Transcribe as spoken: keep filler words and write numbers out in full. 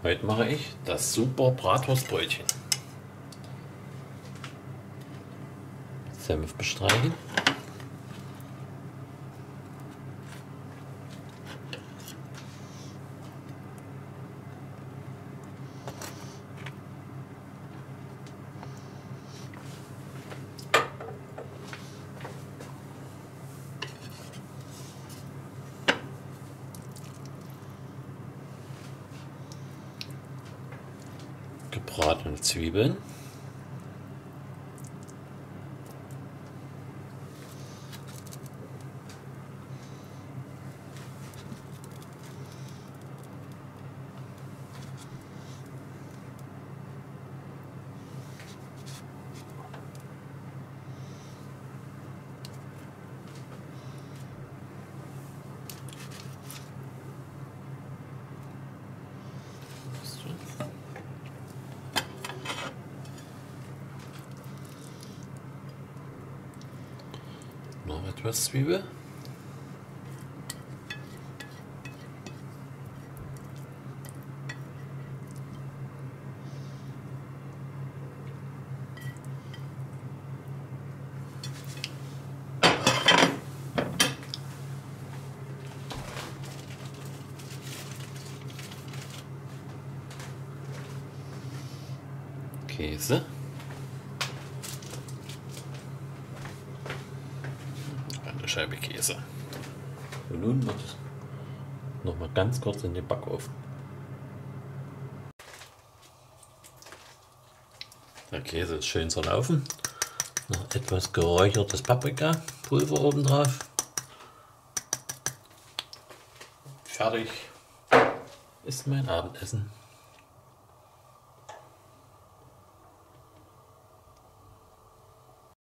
Heute mache ich das super Bratwurstbrötchen. Senf bestreichen. Gebratene Zwiebeln, noch etwas Zwiebel, Käse, eine Scheibe Käse. Und nun wird es noch mal ganz kurz in den Backofen. Der Käse ist schön zerlaufen. Noch etwas geräuchertes Paprikapulver oben drauf. Fertig ist mein Abendessen.